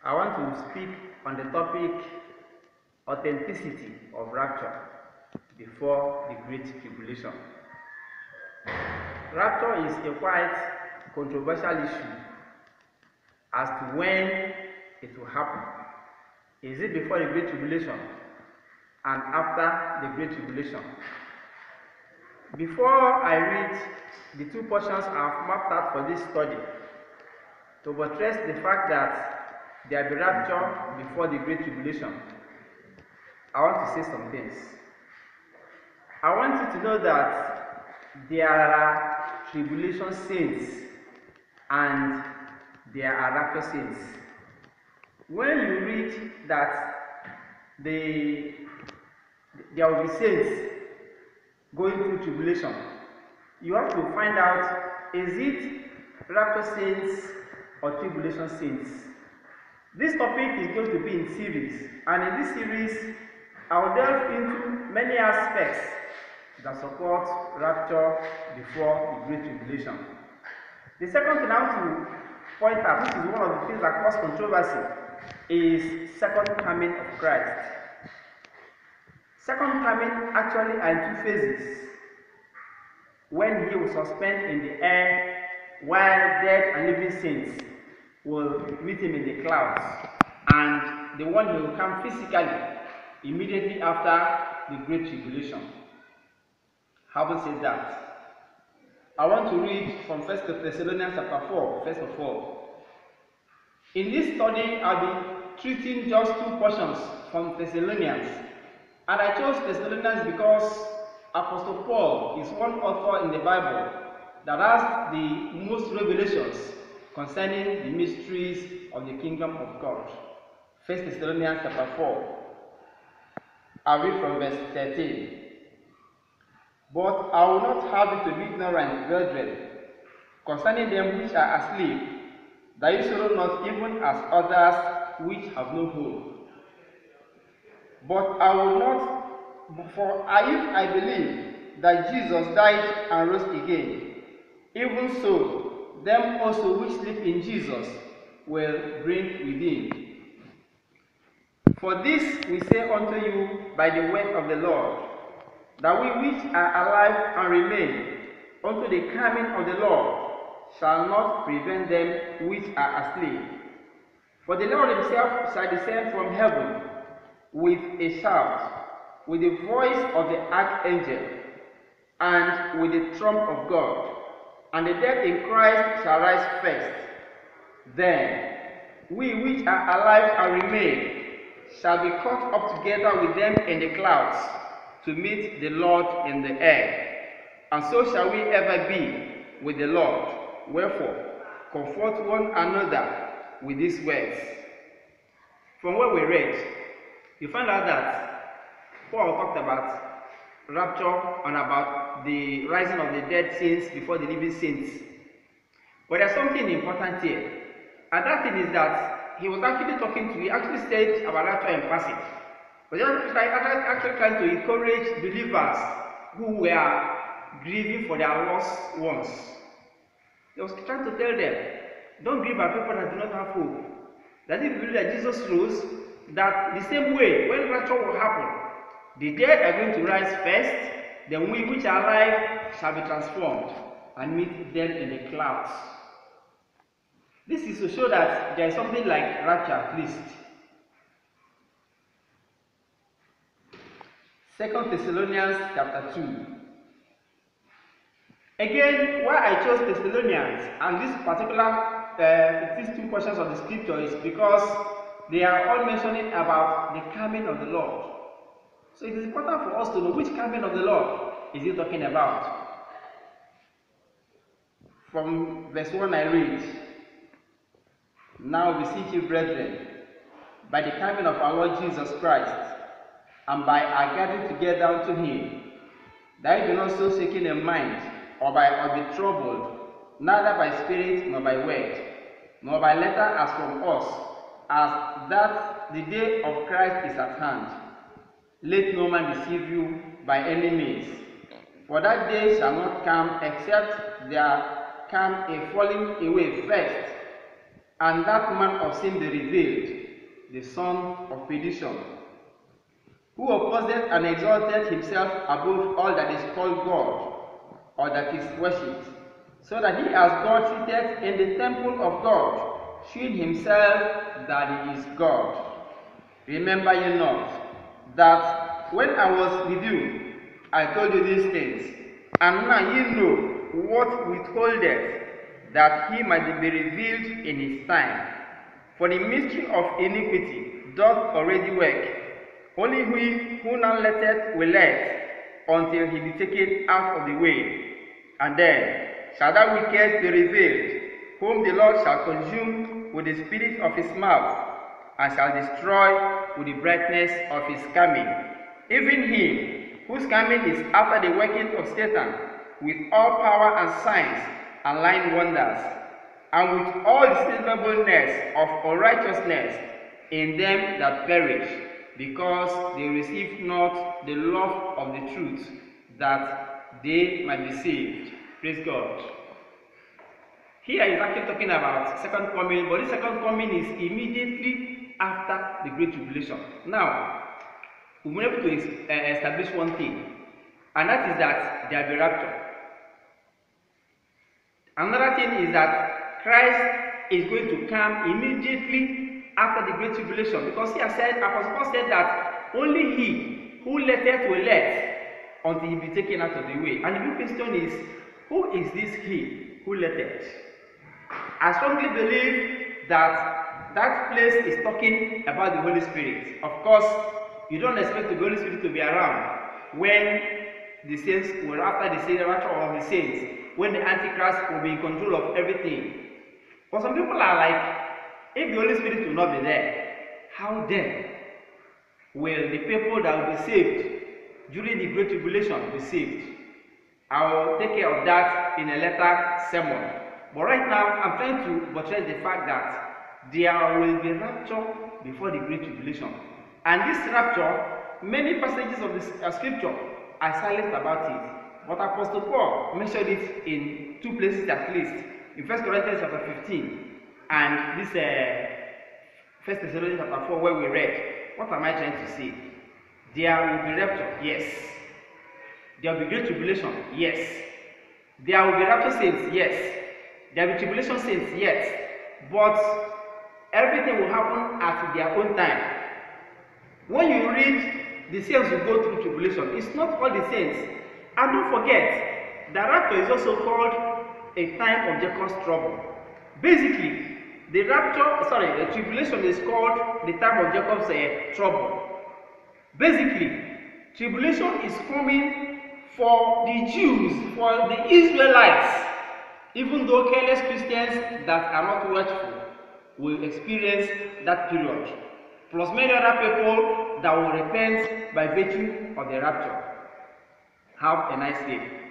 I want to speak on the topic authenticity of rapture before the Great Tribulation. Rapture is a quite controversial issue as to when it will happen. Is it before the Great Tribulation and after the Great Tribulation? Before I read the two portions I have mapped out for this study, to buttress the fact that there will be rapture before the Great Tribulation, I want to say some things. I want you to know that there are tribulation saints and there are rapture saints. When you read that there will be saints going through tribulation, you have to find out, is it rapture saints or tribulation saints? This topic is going to be in series, and in this series I will delve into many aspects that support rapture before the Great Tribulation. The second thing I want to point out, which is one of the things that cause controversy, is second coming of Christ. Second coming actually are in two phases. When he will suspend in the air while dead and living saints will meet him in the clouds, and the one he will come physically immediately after the Great Tribulation. Having said that, I want to read from 1 Thessalonians chapter 4, first of all. In this study, I'll be treating just two portions from Thessalonians, and I chose Thessalonians because Apostle Paul is one author in the Bible that has the most revelations concerning the mysteries of the kingdom of God. 1 Thessalonians chapter 4. I read from verse 13. But I will not have you to be ignorant, brethren, concerning them which are asleep, that you sorrow not even as others which have no hope. But I will not, for if I believe that Jesus died and rose again, even so, them also which sleep in Jesus will bring within. For this we say unto you by the word of the Lord, that we which are alive and remain unto the coming of the Lord shall not prevent them which are asleep. For the Lord himself shall descend from heaven with a shout, with the voice of the archangel, and with the trump of God, and the dead in Christ shall rise first. Then we which are alive and remain shall be caught up together with them in the clouds to meet the Lord in the air, and so shall we ever be with the Lord. Wherefore, comfort one another with these words. From what we read, you find out that Paul talked about rapture and about the rising of the dead saints before the living saints. But there's something important here, and that thing is that he actually said about rapture in passage. But he was actually trying to encourage believers who were grieving for their lost ones. He was trying to tell them, don't grieve at people that do not have hope. That if you believe that Jesus rose, that the same way, when rapture will happen, the dead are going to rise first, then we which are alive shall be transformed and meet them in the clouds. This is to show that there is something like rapture at least. 2 Thessalonians chapter 2. Again, why I chose Thessalonians and these two portions of the scripture is because they are all mentioning about the coming of the Lord. So it is important for us to know which coming of the Lord is he talking about. From verse 1 I read, Now beseech you, brethren, by the coming of our Lord Jesus Christ, and by our gathering together unto him, that ye be not so shaken in mind, or be troubled, neither by spirit nor by word, nor by letter as from us, as that the day of Christ is at hand. Let no man deceive you by any means, for that day shall not come except there come a falling away first, and that man of sin be revealed, the son of perdition, who opposed and exalted himself above all that is called God, or that is worshipped, so that he as God seated in the temple of God, shewing himself that he is God. Remember ye not, that when I was with you, I told you these things, and now ye know what withholdeth, that he might be revealed in his time. For the mystery of iniquity doth already work. Only he who now letteth will let, until he be taken out of the way. And then shall that wicked be revealed, whom the Lord shall consume with the spirit of his mouth, and shall destroy with the brightness of his coming. Even him whose coming is after the working of Satan, with all power and signs and lying wonders, and with all deceivableness of unrighteousness in them that perish, because they receive not the love of the truth, that they might be saved. Praise God. Here is actually talking about second coming, but this second coming is immediately after the Great Tribulation. Now, we've been able to establish one thing, and that is that there will be rapture. Another thing is that Christ is going to come immediately after the Great Tribulation, because he has said, Apostle Paul said that only he who letteth will let, until he be taken out of the way. And the big question is, who is this he who letteth? I strongly believe that that place is talking about the Holy Spirit. Of course, you don't expect the Holy Spirit to be around when the saints were after the rapture of the saints, when the Antichrist will be in control of everything. But some people are like, if the Holy Spirit will not be there, how then will the people that will be saved during the Great Tribulation be saved? I will take care of that in a later sermon. But right now, I'm trying to buttress the fact that there will be rapture before the Great Tribulation. And this rapture, many passages of the scripture are silent about it. But Apostle Paul mentioned it in two places at least. In 1 Corinthians chapter 15 and this 1 Thessalonians chapter 4 where we read. What am I trying to say? There will be rapture, yes. There will be great tribulation, yes. There will be rapture saints, yes. There will be tribulation saints, yes. But everything will happen at their own time. When you read the saints who go through tribulation, it's not all the saints. And don't forget, the rapture is also called a time of Jacob's trouble. Basically, the tribulation is called the time of Jacob's trouble. Basically, tribulation is coming for the Jews, for the Israelites, even though careless Christians that are not watchful will experience that period, plus many other people that will repent by virtue of the rapture. Have a nice day.